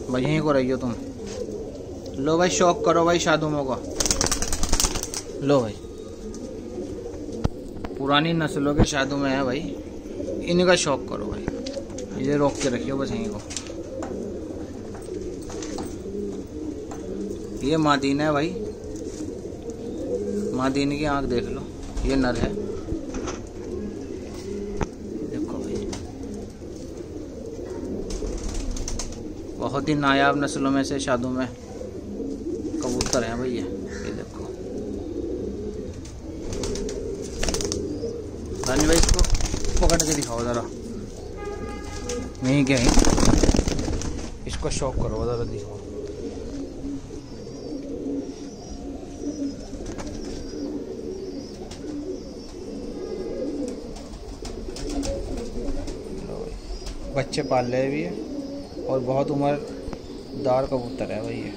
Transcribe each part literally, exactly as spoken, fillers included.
भाई यहीं को रहियो तुम। लो भाई शौक करो भाई शादुमों का। लो भाई पुरानी नस्लों के शादू में है भाई, इनका शौक करो भाई। ये रोक के रखियो बस यहीं को। ये मादीन है भाई, मादीन की आंख देख लो। ये नर है, देखो भाई बहुत ही नायाब नस्लों में से शादू में कबूतर हैं भाई। ये ये देखो रानी भाई, इसको पकड़ के दिखाओ जरा। नहीं क्या है, इसको शौक करो जरा, दिखाओ। बच्चे पाल रहे भी है और बहुत उम्रदार कबूतर है भाई। ये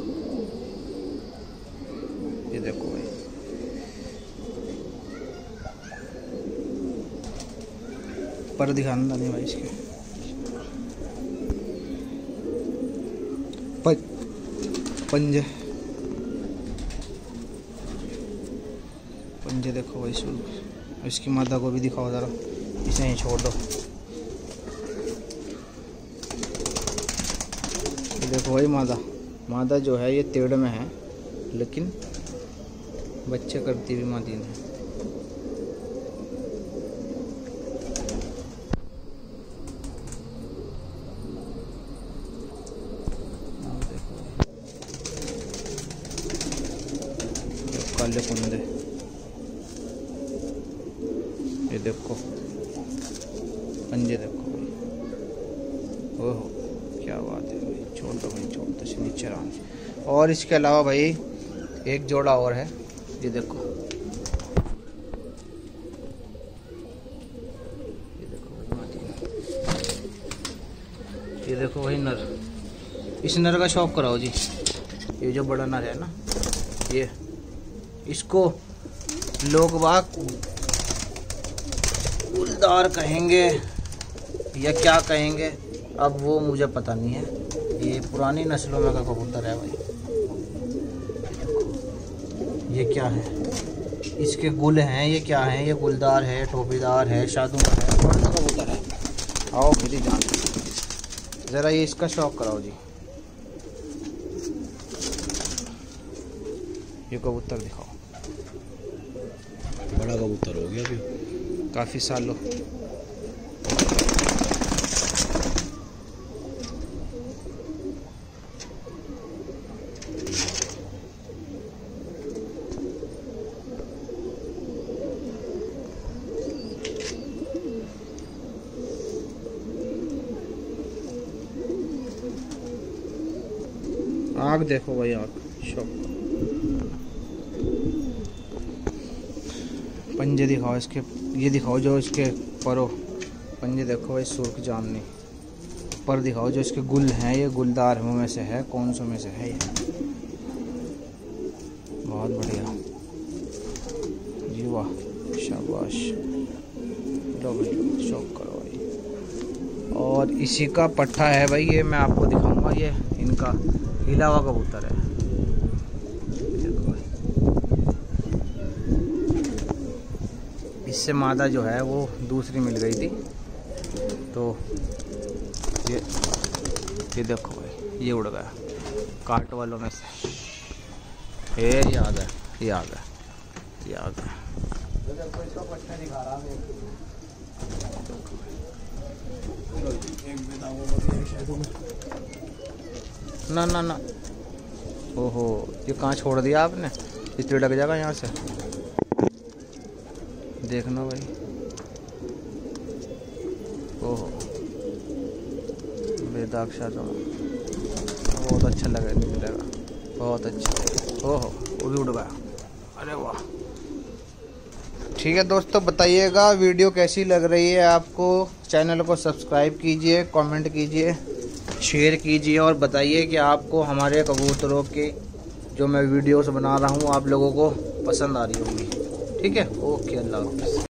ये देखो भाई, पर दिखाना नहीं भाई इसके। पंजे पंजे देखो भाई शुरू। इसकी मादा को भी दिखाओ जरा, इसे ही छोड़ दो। देखो भाई मादा, मादा जो है ये तेड़ में है, लेकिन बच्चे करती भी मादीन है। काले कुंदे, ये देखो पंजे देखो भाई। ओहो क्या बात है भाई, छोड़ दो भाई, छोड़ दो नीचे आराम से। और इसके अलावा भाई एक जोड़ा और है, ये देखो। ये देखो ये देखो भाई नर। इस नर का शौक कराओ जी। ये जो बड़ा नर है ना, ये इसको लोग बाग गुलदार कहेंगे या क्या कहेंगे, अब वो मुझे पता नहीं है। ये पुरानी नस्लों में का कबूतर है भाई। ये क्या है, इसके गुल हैं, ये क्या है, ये गुलदार है, टोपीदार है, शादू है, कौन सा कबूतर है। आओ मेरी जान, ज़रा ये इसका शौक कराओ जी। ये कबूतर दिखाओ, बड़ा कबूतर हो गया अभी काफ़ी सालों। आग देखो भाई, आग शौक। पंजे दिखाओ इसके, ये दिखाओ जो इसके परो पंजे देखो भाई, सुर्ख जामनी। पर दिखाओ जो इसके गुल हैं, ये गुलदार में से है, कौन से में से है ये। बहुत बढ़िया जी, वाह शाबाश। लो भाई शौक करो भाई। और इसी का पट्ठा है भाई, ये मैं आपको दिखाऊंगा। ये इनका हिला हुआ कबूतर है, देखो भाई। इससे मादा जो है वो दूसरी मिल गई थी, तो ये ये देखो भाई, ये उड़ गया काट वालों में से। ये ये आ गया, ये आ गया, ये आ गया। ना ना ना, ओहो ये कहाँ छोड़ दिया आपने, इस लग जाएगा यहाँ से। देखना भाई, ओहो बेदाग शादू, बहुत अच्छा लगा निकलेगा, बहुत अच्छा। ओहो वो भी उड़ गया, अरे वाह। ठीक है दोस्तों, बताइएगा वीडियो कैसी लग रही है आपको। चैनल को सब्सक्राइब कीजिए, कमेंट कीजिए, शेयर कीजिए और बताइए कि आपको हमारे कबूतरों के जो मैं वीडियोस बना रहा हूँ आप लोगों को पसंद आ रही होंगी। ठीक है, ओके, अल्लाह हाफ़िज़।